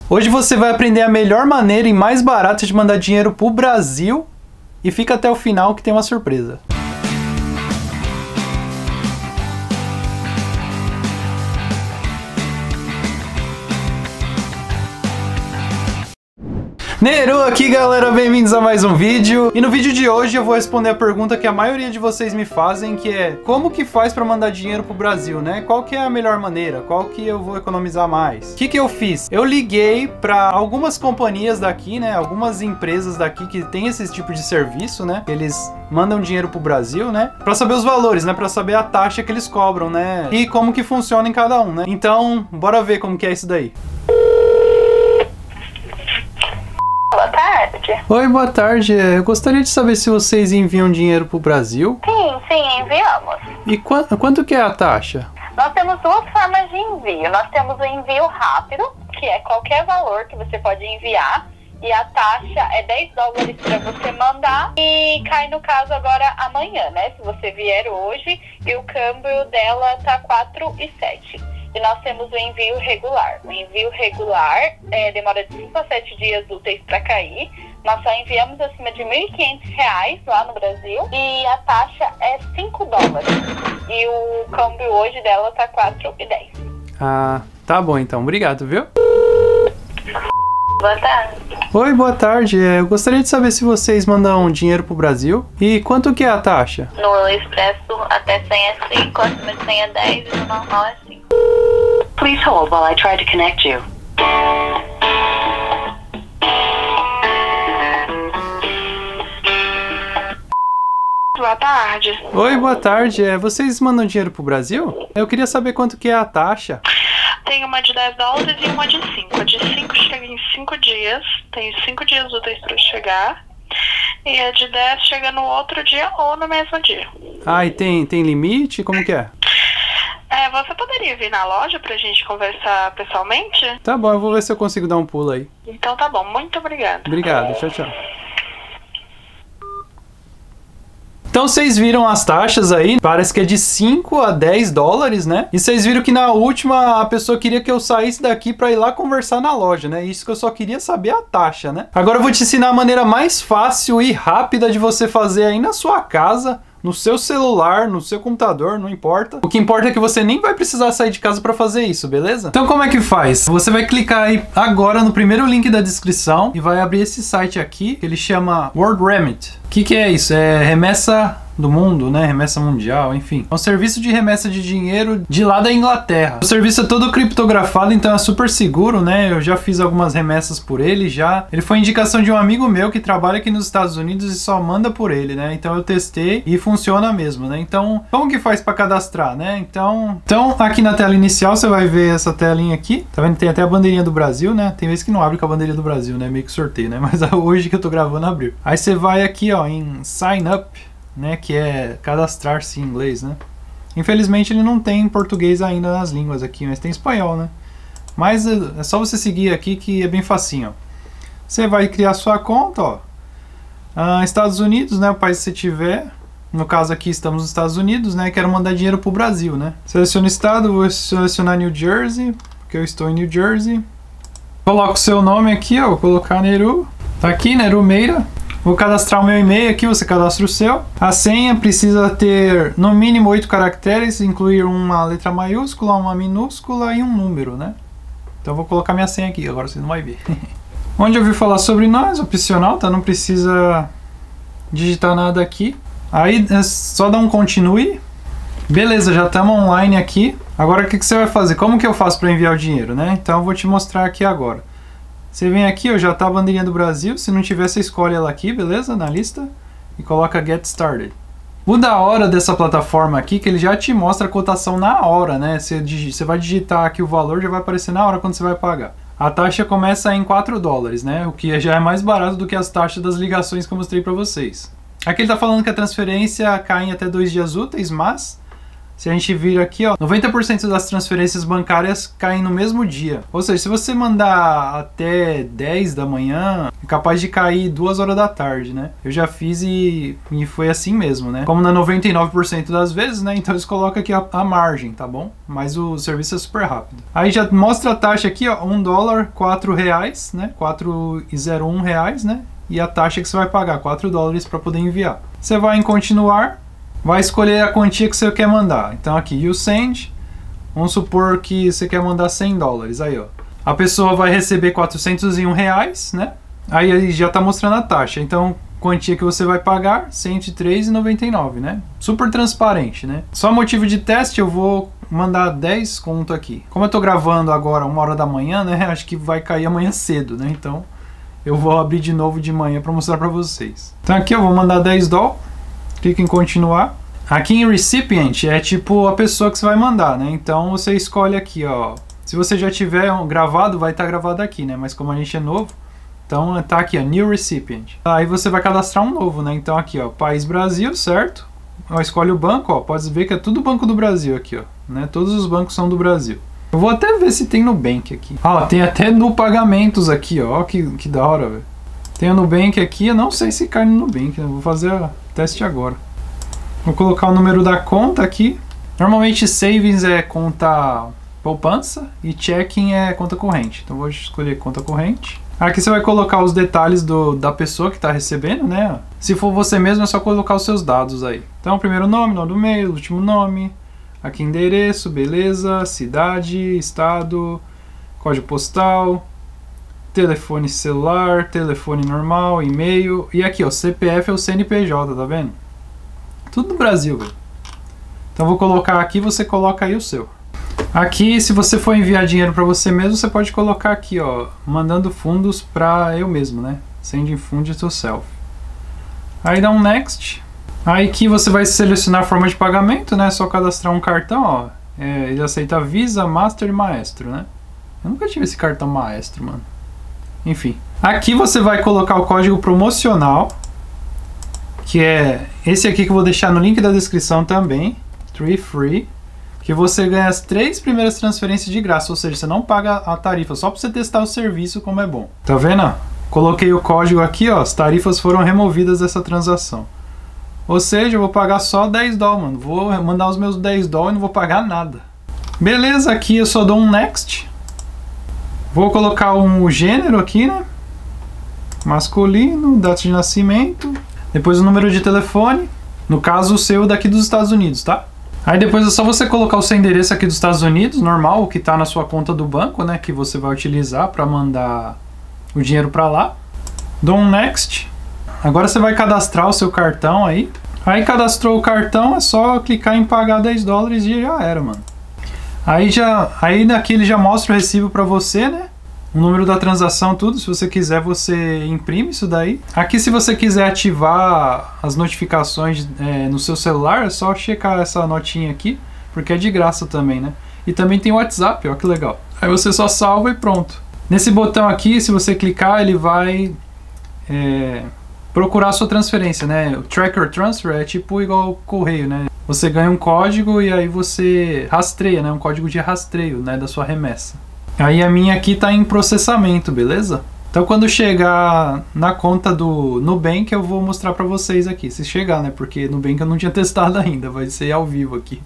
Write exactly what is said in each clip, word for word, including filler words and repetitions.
Hoje você vai aprender a melhor maneira e mais barata de mandar dinheiro pro Brasil e fica até o final que tem uma surpresa. Neru aqui, galera, bem-vindos a mais um vídeo. E no vídeo de hoje eu vou responder a pergunta que a maioria de vocês me fazem, que é: como que faz para mandar dinheiro pro Brasil, né? Qual que é a melhor maneira? Qual que eu vou economizar mais? O que que eu fiz? Eu liguei para algumas companhias daqui, né? Algumas empresas daqui que tem esse tipo de serviço, né? Eles mandam dinheiro pro Brasil, né? Para saber os valores, né? Para saber a taxa que eles cobram, né? E como que funciona em cada um, né? Então, bora ver como que é isso daí. Boa tarde. Oi, boa tarde. Eu gostaria de saber se vocês enviam dinheiro pro Brasil. Sim, sim, enviamos. E qu quanto que é a taxa? Nós temos duas formas de envio. Nós temos o envio rápido, que é qualquer valor que você pode enviar, e a taxa é dez dólares para você mandar, e cai no caso agora amanhã, né? Se você vier hoje, e o câmbio dela tá quatro e sete. E nós temos o envio regular. O envio regular é, demora de cinco a sete dias úteis para cair. Nós só enviamos acima de mil e quinhentos reais lá no Brasil. E a taxa é cinco dólares. E o câmbio hoje dela tá quatro e dez. Ah, tá bom então. Obrigado, viu? Boa tarde. Oi, boa tarde. Eu gostaria de saber se vocês mandam dinheiro pro Brasil. E quanto que é a taxa? No Expresso até cem é cinco, acima de cem é dez e no normal é cinco. Please hold while I try to connect you. Boa tarde. Oi, boa tarde. É, vocês mandam dinheiro pro Brasil? Eu queria saber quanto que é a taxa. Tem uma de dez dólares e uma de cinco. A de cinco chega em cinco dias. Tem cinco dias úteis para chegar. E a de dez chega no outro dia ou no mesmo dia. Ah, e tem, tem limite? Como que é? É, você poderia vir na loja pra gente conversar pessoalmente? Tá bom, eu vou ver se eu consigo dar um pulo aí. Então tá bom, muito obrigada. Obrigado, tchau, tchau. Então vocês viram as taxas aí, parece que é de cinco a dez dólares, né? E vocês viram que na última a pessoa queria que eu saísse daqui pra ir lá conversar na loja, né? Isso que eu só queria saber a taxa, né? Agora eu vou te ensinar a maneira mais fácil e rápida de você fazer aí na sua casa, no seu celular, no seu computador, não importa. O que importa é que você nem vai precisar sair de casa para fazer isso, beleza? Então como é que faz? Você vai clicar aí agora no primeiro link da descrição e vai abrir esse site aqui, que ele chama World Remit. O que que é isso? É remessa do mundo, né? Remessa mundial, enfim. É um serviço de remessa de dinheiro de lá da Inglaterra. O serviço é todo criptografado, então é super seguro, né? Eu já fiz algumas remessas por ele, já. Ele foi indicação de um amigo meu que trabalha aqui nos Estados Unidos e só manda por ele, né? Então eu testei e funciona mesmo, né? Então, como que faz para cadastrar, né? Então, então, aqui na tela inicial você vai ver essa telinha aqui. Tá vendo? Tem até a bandeirinha do Brasil, né? Tem vezes que não abre com a bandeirinha do Brasil, né? Meio que sorteio, né? Mas hoje que eu tô gravando abriu. Aí você vai aqui, ó, em Sign Up, né, que é cadastrar-se em inglês, né? Infelizmente ele não tem em português ainda nas línguas aqui, mas tem espanhol, né? Mas é só você seguir aqui que é bem facinho, ó. Você vai criar sua conta, ó. Ah, Estados Unidos, né, o país que você tiver. No caso aqui estamos nos Estados Unidos, né? Quero mandar dinheiro pro Brasil, né? Seleciona o estado, vou selecionar New Jersey, porque eu estou em New Jersey. Coloco o seu nome aqui, ó, vou colocar Neru. Tá aqui, Neru Meira. Vou cadastrar o meu e-mail aqui, você cadastra o seu. A senha precisa ter no mínimo oito caracteres, incluir uma letra maiúscula, uma minúscula e um número, né? Então eu vou colocar minha senha aqui, agora vocês não vão ver. Onde eu ouvi falar sobre nós, opcional, tá? Não precisa digitar nada aqui. Aí é só dar um continue. Beleza, já estamos online aqui. Agora o que, que você vai fazer? Como que eu faço para enviar o dinheiro, né? Então eu vou te mostrar aqui agora. Você vem aqui, ó, já tá a bandeirinha do Brasil. Se não tiver, você escolhe ela aqui, beleza? Na lista. E coloca Get Started. O da hora dessa plataforma aqui, que ele já te mostra a cotação na hora, né? Você, você vai digitar aqui o valor, já vai aparecer na hora quando você vai pagar. A taxa começa em quatro dólares, né? O que já é mais barato do que as taxas das ligações que eu mostrei pra vocês. Aqui ele tá falando que a transferência cai em até dois dias úteis, mas se a gente vir aqui, ó, noventa por cento das transferências bancárias caem no mesmo dia. Ou seja, se você mandar até dez da manhã, é capaz de cair duas horas da tarde, né? Eu já fiz e, e foi assim mesmo, né? Como na noventa e nove por cento das vezes, né? Então eles colocam aqui a, a margem, tá bom? Mas o serviço é super rápido. Aí já mostra a taxa aqui, ó, um dólar, quatro reais, né? quatro e zero um reais, né? E a taxa que você vai pagar, quatro dólares para poder enviar. Você vai em continuar. Vai escolher a quantia que você quer mandar. Então aqui, you send. Vamos supor que você quer mandar cem dólares. Aí, ó. A pessoa vai receber quatrocentos e um reais, né? Aí ele já tá mostrando a taxa. Então, quantia que você vai pagar, cento e três reais e noventa e nove centavos, né? Super transparente, né? Só motivo de teste, eu vou mandar dez conto aqui. Como eu tô gravando agora uma hora da manhã, né? Acho que vai cair amanhã cedo, né? Então, eu vou abrir de novo de manhã para mostrar para vocês. Então aqui eu vou mandar dez dólares. Clica em continuar. Aqui em recipient é tipo a pessoa que você vai mandar, né? Então você escolhe aqui, ó. Se você já tiver gravado, vai estar gravado aqui, né? Mas como a gente é novo, então tá aqui, ó, new recipient. Aí você vai cadastrar um novo, né? Então aqui, ó, país Brasil, certo? Ó, escolhe o banco, ó. Pode ver que é tudo Banco do Brasil aqui, ó, né? Todos os bancos são do Brasil. Eu vou até ver se tem Nubank aqui. Ó, tem até no pagamentos aqui, ó. Que, que da hora, velho. Tem o Nubank aqui, eu não sei se cai no Nubank, né? Vou fazer o teste agora. Vou colocar o número da conta aqui. Normalmente savings é conta poupança e checking é conta corrente. Então vou escolher conta corrente. Aqui você vai colocar os detalhes do, da pessoa que está recebendo, né? Se for você mesmo é só colocar os seus dados aí. Então primeiro nome, nome do e-mail, último nome. Aqui endereço, beleza, cidade, estado, código postal, telefone celular, telefone normal, e-mail. E aqui ó, C P F ou C N P J, tá vendo? Tudo do Brasil, velho. Então vou colocar aqui, você coloca aí o seu. Aqui, se você for enviar dinheiro para você mesmo, você pode colocar aqui, ó, mandando fundos para eu mesmo, né? Sending funds to self. Aí dá um next. Aí aqui você vai selecionar a forma de pagamento, né? Só cadastrar um cartão, ó. É, ele aceita Visa, Master e Maestro, né? Eu nunca tive esse cartão Maestro, mano. Enfim. Aqui você vai colocar o código promocional, que é esse aqui que eu vou deixar no link da descrição também, three free, que você ganha as três primeiras transferências de graça, ou seja, você não paga a tarifa, só para você testar o serviço como é bom. Tá vendo? Coloquei o código aqui, ó, as tarifas foram removidas dessa transação. Ou seja, eu vou pagar só dez dólares, mano. Vou mandar os meus dez dólares e não vou pagar nada. Beleza, aqui eu só dou um next. Vou colocar um gênero aqui, né? Masculino, data de nascimento. Depois o número de telefone, no caso o seu daqui dos Estados Unidos, tá? Aí depois é só você colocar o seu endereço aqui dos Estados Unidos, normal, o que tá na sua conta do banco, né? Que você vai utilizar para mandar o dinheiro para lá. Dou um next. Agora você vai cadastrar o seu cartão aí. Aí cadastrou o cartão, é só clicar em pagar dez dólares e já era, mano. Aí, já, aí daqui ele já mostra o recibo para você, né? O número da transação, tudo. Se você quiser, você imprime isso daí. Aqui, se você quiser ativar as notificações é, no seu celular, é só checar essa notinha aqui, porque é de graça também, né? E também tem o WhatsApp, ó, que legal. Aí você só salva e pronto. Nesse botão aqui, se você clicar, ele vai é, procurar a sua transferência, né? O Tracker Transfer é tipo igual o correio, né? Você ganha um código e aí você rastreia, né? Um código de rastreio, né? Da sua remessa. Aí a minha aqui tá em processamento, beleza? Então quando chegar na conta do Nubank eu vou mostrar pra vocês aqui, se chegar, né? Porque Nubank eu não tinha testado ainda, vai ser ao vivo aqui.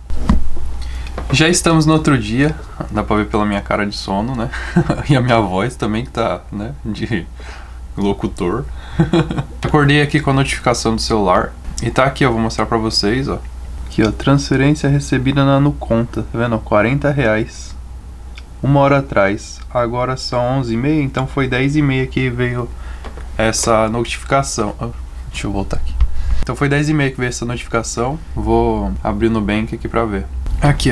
Já estamos no outro dia, dá pra ver pela minha cara de sono, né? E a minha voz também que tá, né? De locutor. Acordei aqui com a notificação do celular e tá aqui, eu vou mostrar pra vocês, ó. Aqui, ó, transferência recebida na Nuconta, tá vendo? quarenta reais. Uma hora atrás, agora são onze e meia, então foi dez e meia que veio essa notificação. Oh, deixa eu voltar aqui. Então foi dez e meia que veio essa notificação. Vou abrir o Nubank aqui pra ver. Aqui, ó.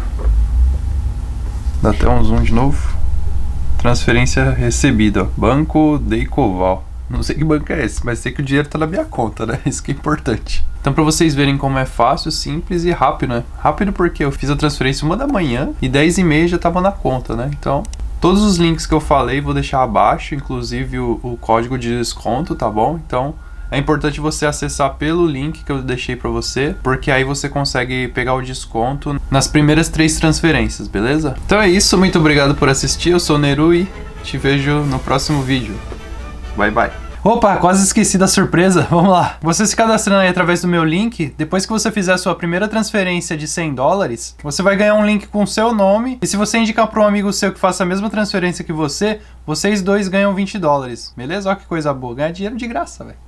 Dá até um zoom de novo. Transferência recebida, ó. Banco Deicoval. Não sei que banco é esse, mas sei que o dinheiro tá na minha conta, né? Isso que é importante. Então pra vocês verem como é fácil, simples e rápido, né? Rápido porque eu fiz a transferência uma da manhã e dez e meia já tava na conta, né? Então, todos os links que eu falei vou deixar abaixo, inclusive o, o código de desconto, tá bom? Então, é importante você acessar pelo link que eu deixei pra você, porque aí você consegue pegar o desconto nas primeiras três transferências, beleza? Então é isso, muito obrigado por assistir, eu sou o Neru e te vejo no próximo vídeo. Bye, bye. Opa, quase esqueci da surpresa. Vamos lá. Você se cadastrando aí através do meu link, depois que você fizer a sua primeira transferência de cem dólares, você vai ganhar um link com o seu nome. E se você indicar para um amigo seu que faça a mesma transferência que você, vocês dois ganham vinte dólares. Beleza? Olha que coisa boa. Ganhar dinheiro de graça, velho.